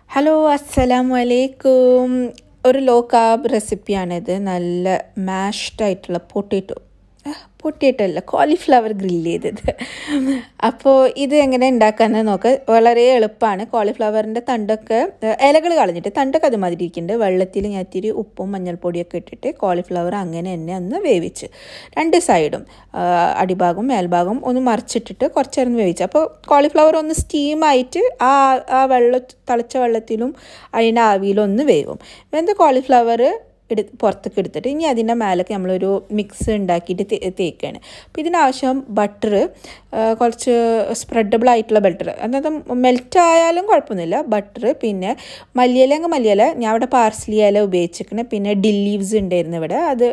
Hello, assalamu alaikum. ഒരു low carb റെസിപ്പിയാണിത്. നല്ല മാഷ്ഡ് ആയിട്ടുള്ള പൊട്ടേറ്റോ അല്ല, കോളിഫ്ലവർ ഗ്രില്ല് ചെയ്തത്. അപ്പോൾ ഇത് എങ്ങനെ ഉണ്ടാക്കാമെന്ന് നോക്കാം. വളരെ എളുപ്പമാണ്. കോളിഫ്ലവറിൻ്റെ തണ്ടൊക്കെ ഇലകൾ കളഞ്ഞിട്ട് തണ്ടൊക്കെ അതുമാതിരി ഇരിക്കുന്നുണ്ട്. വെള്ളത്തിൽ ഞാൻ ഇത്തിരി ഉപ്പും മഞ്ഞൾപ്പൊടിയൊക്കെ ഇട്ടിട്ട് കോളിഫ്ലവർ അങ്ങനെ തന്നെ ഒന്ന് വേവിച്ച് രണ്ട് സൈഡും അടിഭാഗവും മേൽഭാഗവും ഒന്ന് മറിച്ചിട്ടിട്ട് കുറച്ച് നേരം വേവിച്ച്. അപ്പോൾ കോളിഫ്ലവർ ഒന്ന് സ്റ്റീമായിട്ട് ആ തിളച്ച വെള്ളത്തിലും അതിൻ്റെ ആവിയിലും ഒന്ന് വേവും. വെന്ത കോളിഫ്ലവർ പുറത്തേക്ക് എടുത്തിട്ട് ഇനി അതിൻ്റെ മേലൊക്കെ നമ്മളൊരു മിക്സ് ഉണ്ടാക്കിയിട്ട് തേക്കുകയാണ്. അപ്പോൾ ഇതിനാവശ്യം ബട്ടർ, കുറച്ച് സ്പ്രെഡബിൾ ആയിട്ടുള്ള ബട്ടർ, അതായത് മെൽറ്റ് ആയാലും കുഴപ്പമൊന്നുമില്ല. ബട്ടർ, പിന്നെ മല്ലിയില ഞാൻ ഇവിടെ പാർസ്ലി ഇല ഉപയോഗിച്ചിരിക്കുന്നത്. പിന്നെ ഡിൽ ലീവ്സ് ഉണ്ടായിരുന്നു ഇവിടെ. അത്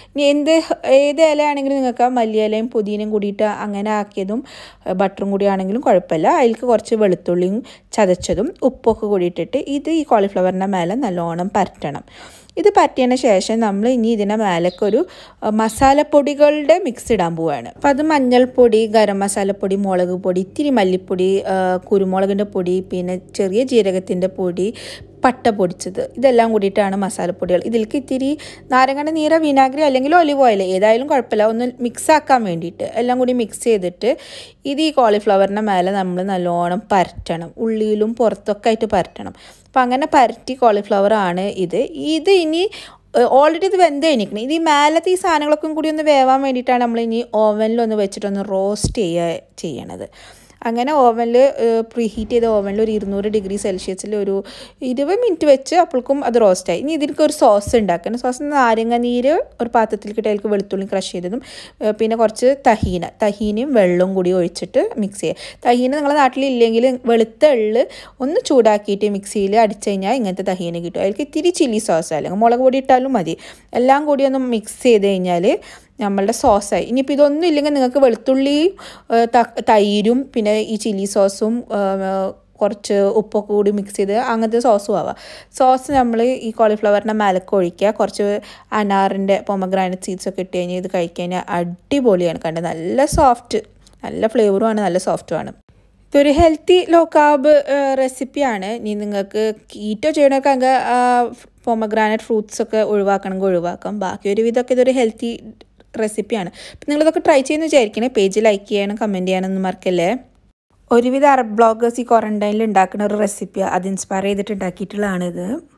ഏത് ഇല ആണെങ്കിലും നിങ്ങൾക്ക് മല്ലിയിലയും പുതിനയും കൂടിയിട്ട് അങ്ങനെ ആക്കിയതും ബട്ടറും കൂടി ആണെങ്കിലും കുഴപ്പമില്ല. അതിലേക്ക് കുറച്ച് വെളുത്തുള്ളിയും ചതച്ചതും ഉപ്പൊക്കെ കൂടിയിട്ടിട്ട് ഇത് ഈ കോളിഫ്ലവറിൻ്റെ മേലെ നല്ലോണം പരട്ടണം. ഇത് പറ്റിയതിന് ശേഷം നമ്മൾ ഇനി ഇതിൻ്റെ മേലേക്ക് ഒരു മസാലപ്പൊടികളുടെ മിക്സ് ഇടാൻ പോവുകയാണ്. അപ്പോൾ അത് മഞ്ഞൾപ്പൊടി, ഗരം മസാലപ്പൊടി, മുളക് പൊടി, ഇത്തിരി മല്ലിപ്പൊടി, കുരുമുളകിൻ്റെ പൊടി, പിന്നെ ചെറിയ ജീരകത്തിൻ്റെ പൊടി, പട്ട പൊടിച്ചത്, ഇതെല്ലാം കൂടിയിട്ടാണ് മസാലപ്പൊടികൾ. ഇതിലേക്ക് ഇത്തിരി നാരങ്ങയുടെ നീര്, വിനാഗിരി അല്ലെങ്കിൽ ഒലിവ് ഓയിൽ ഏതായാലും കുഴപ്പമില്ല, ഒന്ന് മിക്സ് ആക്കാൻ വേണ്ടിയിട്ട് എല്ലാം കൂടി മിക്സ് ചെയ്തിട്ട് ഇത് ഈ കോളിഫ്ലവറിൻ്റെ മേലെ നമ്മൾ നല്ലോണം പരട്ടണം. ഉള്ളിയിലും പുറത്തൊക്കെ ആയിട്ട് പരട്ടണം. അപ്പം അങ്ങനെ പരട്ടി കോളിഫ്ലവർ ആണ് ഇത്. ഇനി ഓൾറെഡി ഇത് വെന്ത് കഴിഞ്ഞിരിക്കണം. ഇത് ഈ മേലത്തെ ഈ സാധനങ്ങളൊക്കെ കൂടി ഒന്ന് വേവാൻ വേണ്ടിയിട്ടാണ് നമ്മൾ ഇനി ഓവനിലൊന്ന് വെച്ചിട്ടൊന്ന് റോസ്റ്റ് ചെയ്യണത്. അങ്ങനെ ഓവനിൽ പ്രീഹീറ്റ് ചെയ്ത ഓവനിൽ ഒരു 200 ഡിഗ്രി സെൽഷ്യസിൽ ഒരു 20 മിനിറ്റ് വെച്ച് അപ്പോഴേക്കും അത് റോസ്റ്റായി. ഇനി ഇതിലേക്ക് ഒരു സോസ് ഉണ്ടാക്കണം. സോസ് നാരങ്ങ നീര് ഒരു പാത്രത്തിൽ കിട്ടി, അതിലേക്ക് വെളുത്തുള്ളി ക്രഷ് ചെയ്തതും പിന്നെ കുറച്ച് തഹീനയും വെള്ളവും കൂടി ഒഴിച്ചിട്ട് മിക്സ് ചെയ്യുക. തഹീന നിങ്ങളുടെ നാട്ടിലില്ലെങ്കിൽ വെളുത്ത എള്ള് ഒന്ന് ചൂടാക്കിയിട്ട് മിക്സിയിൽ അടിച്ചു കഴിഞ്ഞാൽ ഇങ്ങനത്തെ തഹീന കിട്ടും. അതിലേക്ക് ഇത്തിരി ചില്ലി സോസ് അല്ലെങ്കിൽ മുളക് പൊടി ഇട്ടാലും മതി. എല്ലാം കൂടി ഒന്ന് മിക്സ് ചെയ്ത് കഴിഞ്ഞാൽ നമ്മളുടെ സോസായി. ഇനിയിപ്പോൾ ഇതൊന്നും ഇല്ലെങ്കിൽ നിങ്ങൾക്ക് വെളുത്തുള്ളിയും തൈരും പിന്നെ ഈ ചില്ലി സോസും കുറച്ച് ഉപ്പൊക്കെ കൂടി മിക്സ് ചെയ്ത് അങ്ങനത്തെ സോസും ആവാം. സോസ് നമ്മൾ ഈ കോളിഫ്ലവറിൻ്റെ മേലക്ക് ഒഴിക്കുക. കുറച്ച് അനാറിൻ്റെ പൊമഗ്രാനൈറ്റ് സീഡ്സൊക്കെ ഇട്ട് കഴിഞ്ഞാൽ ഇത് കഴിക്കാൻ അടിപൊളിയാണ്. കണ്ടത് നല്ല സോഫ്റ്റ്, നല്ല ഫ്ലേവറുമാണ്, നല്ല സോഫ്റ്റുമാണ്. ഇതൊരു ഹെൽത്തി ലോ കാർബ് റെസിപ്പിയാണ്. ഇനി നിങ്ങൾക്ക് കീറ്റോ ചെയ്യണമൊക്കെ അങ്ങ് പൊമഗ്രാനൈറ്റ് ഫ്രൂട്ട്സൊക്കെ ഒഴിവാക്കണമെങ്കിൽ ഒഴിവാക്കാം. ബാക്കി ഒരു വിധമൊക്കെ ഇതൊരു ഹെൽത്തി റെസിപ്പിയാണ്. അപ്പം നിങ്ങളിതൊക്കെ ട്രൈ ചെയ്യുന്ന വിചാരിക്കണേ. പേജ് ലൈക്ക് ചെയ്യണം, കമൻറ്റ് ചെയ്യാനൊന്നും മറക്കല്ലേ. ഒരുവിധ അറബ് ബ്ലോഗേഴ്സ് ഈ ക്വാറന്റൈനിൽ ഉണ്ടാക്കുന്ന ഒരു റെസിപ്പിയാണ്. അത് ഇൻസ്പയർ ചെയ്തിട്ട് ഉണ്ടാക്കിയിട്ടുള്ളതാണിത്.